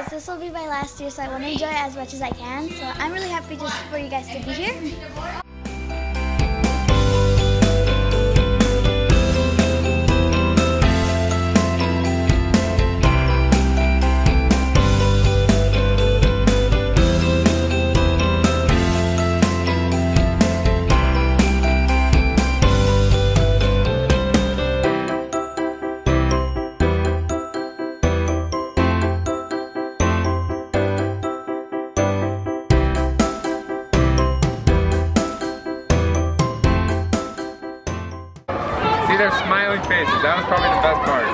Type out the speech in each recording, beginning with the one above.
because this will be my last year, so I want to enjoy it as much as I can. So I'm really happy just for you guys to be here. See their smiling faces. That was probably the best part.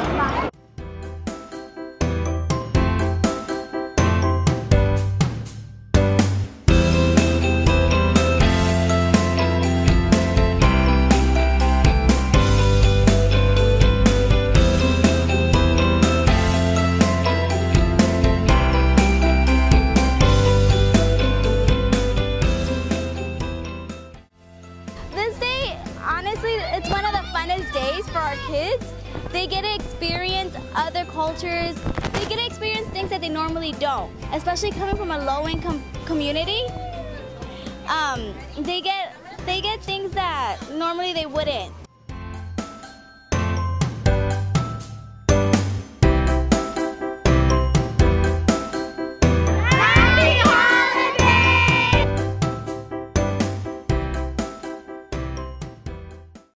Honestly, it's one of the funnest days for our kids. They get to experience other cultures. They get to experience things that they normally don't, especially coming from a low-income community. They get things that normally they wouldn't.